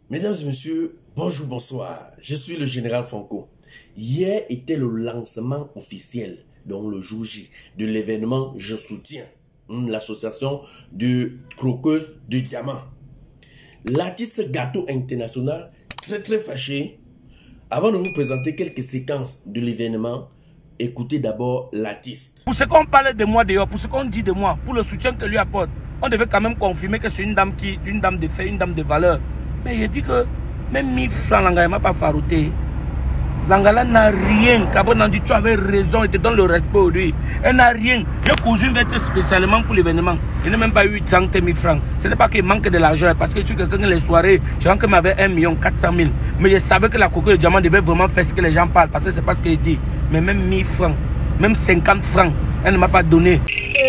Mesdames et messieurs, bonjour, bonsoir. Je suis le général Franco. Hier était le lancement officiel, donc le jour J, de l'événement Je soutiens, l'association de croqueuses de diamants. L'artiste Gâteau International, très fâché. Avant de vous présenter quelques séquences de l'événement, écoutez d'abord l'artiste. Pour ce qu'on parle de moi d'ailleurs, pour ce qu'on dit de moi, pour le soutien que lui apporte, on devait quand même confirmer que c'est une dame de fait, une dame de valeur. Mais il dit que même 1000 francs, Langala m'a pas farouté. Langala n'a rien. Kabon a dit tu avais raison, il te donne le respect aujourd'hui. Elle n'a rien. Le cousin va être spécialement pour l'événement. Il n'a même pas eu 100 000 francs. Ce n'est pas qu'il manque de l'argent, parce que je suis quelqu'un qui les soirées, j'ai qu'il m'avait 1 400 000. Mais je savais que la coco de diamant devait vraiment faire ce que les gens parlent, parce que c'est pas ce qu'il dit. Mais même 1000 francs, même 50 francs, elle ne m'a pas donné.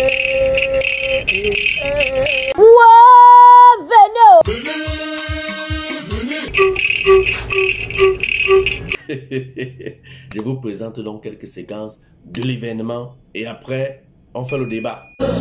Je vous présente donc quelques séquences de l'événement et après, on fait le débat.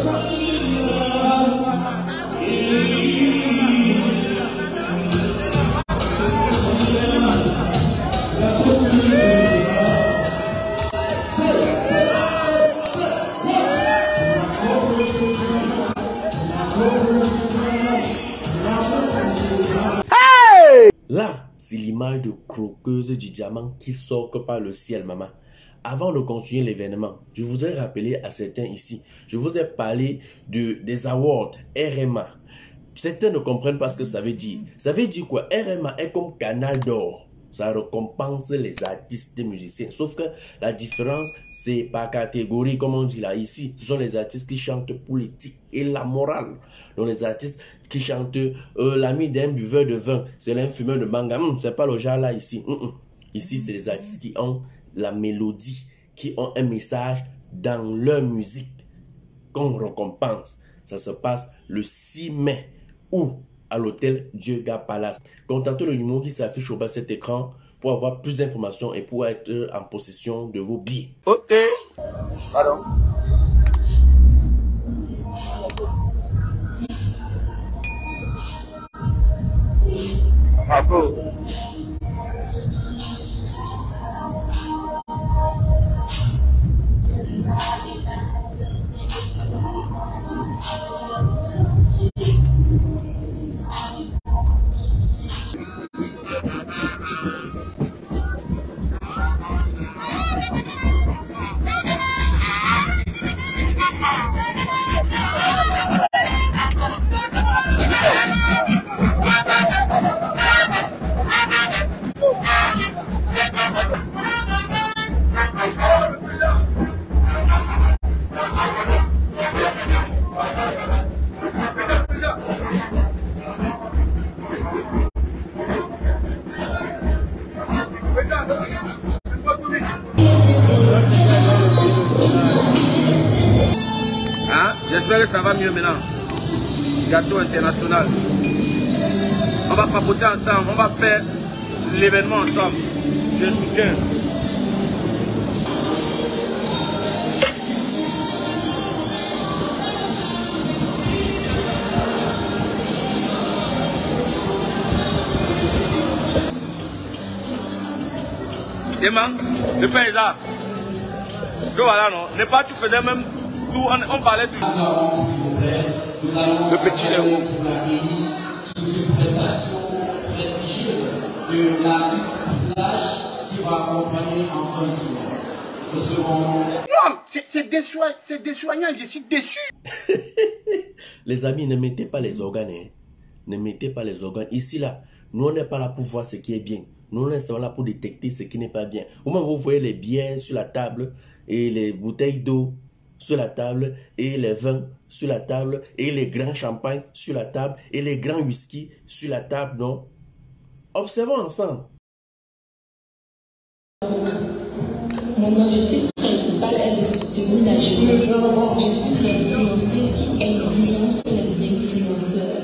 Là, c'est l'image de croqueuse du diamant qui sort que par le ciel, maman. Avant de continuer l'événement, je voudrais rappeler à certains ici, je vous ai parlé des awards RMA. Certains ne comprennent pas ce que ça veut dire. Ça veut dire quoi? RMA est comme Canal d'Or. Ça récompense les artistes et musiciens. Sauf que la différence, c'est par catégorie, comme on dit là, ici. Ce sont les artistes qui chantent pour l'éthique et la morale. Donc les artistes qui chantent l'ami d'un buveur de vin, c'est l'un fumeur de manga. C'est pas le genre là ici. Ici, c'est les artistes qui ont la mélodie, qui ont un message dans leur musique qu'on récompense. Ça se passe le 6 mai ou à l'hôtel Dieuga Palace. Contactez le numéro qui s'affiche au bas de cet écran pour avoir plus d'informations et pour être en possession de vos billets. Ok. Pardon. Bravo. J'espère que ça va mieux maintenant. Gâteau International. On va papoter ensemble, on va faire l'événement ensemble. Je soutiens. Emma, le père est là. Que voilà, non. N'est pas, tu faisais même tout, on parlait tout. Le petit héros. Sous une prestation prestigieuse de l'artiste Slash qui va accompagner en fin de semaine. Non, c'est désoignant, je suis déçu. Les amis, ne mettez pas les organes. Hein. Ne mettez pas les organes. Ici, là, nous, on n'est pas là pour voir ce qui est bien. Nous, on est là pour détecter ce qui n'est pas bien. Au moment où vous voyez les bières sur la table et les bouteilles d'eau sur la table et les vins sur la table et les grands champagnes sur la table et les grands whisky sur la table, non? Observons ensemble. Mon objectif principal est de soutenir la jeunesse. Je suis l'influenceuse qui influence les influenceurs.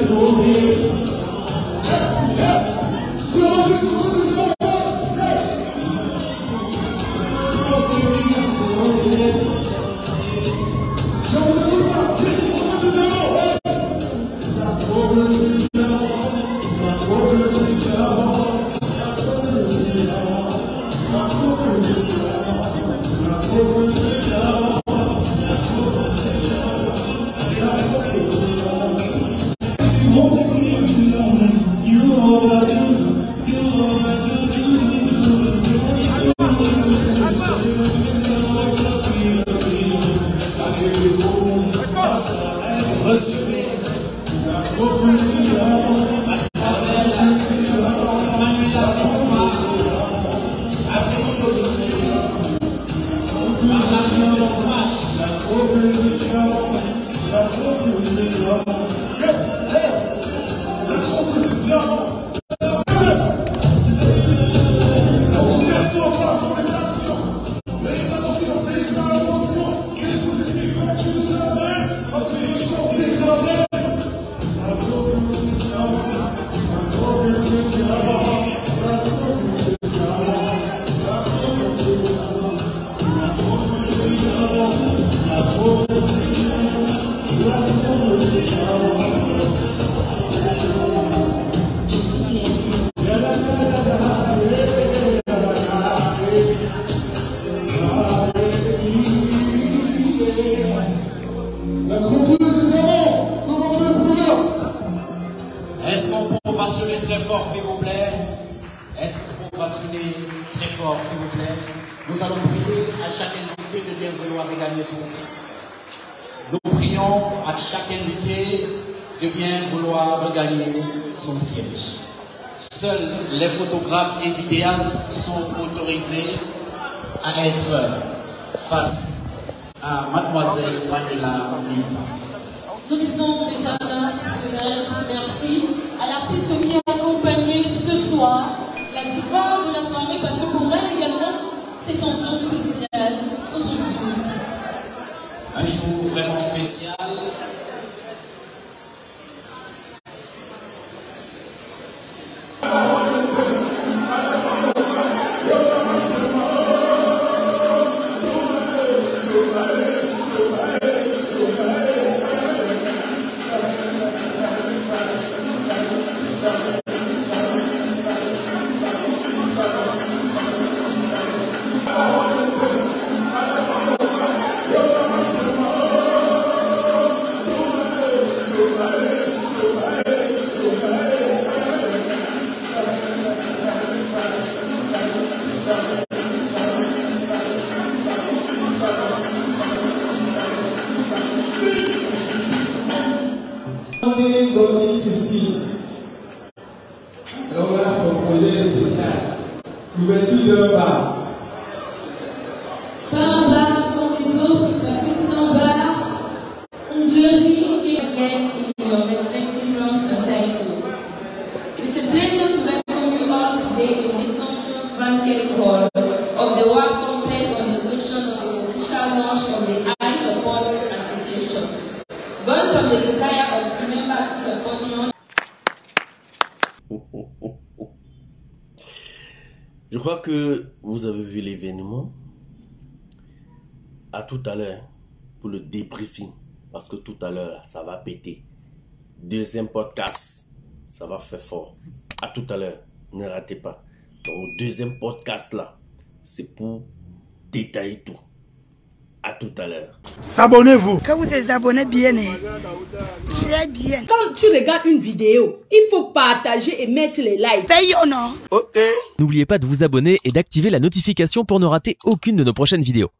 Est-ce qu'on peut ovationner très fort, s'il vous plaît? Est-ce qu'on peut ovationner très fort, s'il vous plaît? Nous allons prier à chaque invité de bien vouloir regagner son siège. Nous prions à chaque invité de bien vouloir regagner son siège. Seuls les photographes et vidéastes sont autorisés à être face à Mademoiselle Manuela Milpa. Nous disons déjà merci à l'artiste qui a accompagné ce soir la diva de la soirée, parce que pour elle également, c'est un jour spécial aujourd'hui. Un jour vraiment spécial. Alors là, son projet spécial. L'ouverture d'un bar. Pas un bar comme les autres, parce que c'est un bar, onglerie et guests in your respective rooms and tables. It is a pleasure to welcome you all today in the sumptuous banquet hall of the WAP complex on the occasion of the official launch of the I Support Association. Born from the desire of the member to support you. Je crois que vous avez vu l'événement. À tout à l'heure pour le débriefing. Parce que tout à l'heure, ça va péter. Deuxième podcast, ça va faire fort. À tout à l'heure, ne ratez pas. Donc, le deuxième podcast là, c'est pour détailler tout. À tout à l'heure. S'abonnez-vous. Quand vous êtes abonné bien, très bien. Quand tu regardes une vidéo, il faut partager et mettre les likes. Paye ou non? Ok. N'oubliez pas de vous abonner et d'activer la notification pour ne rater aucune de nos prochaines vidéos.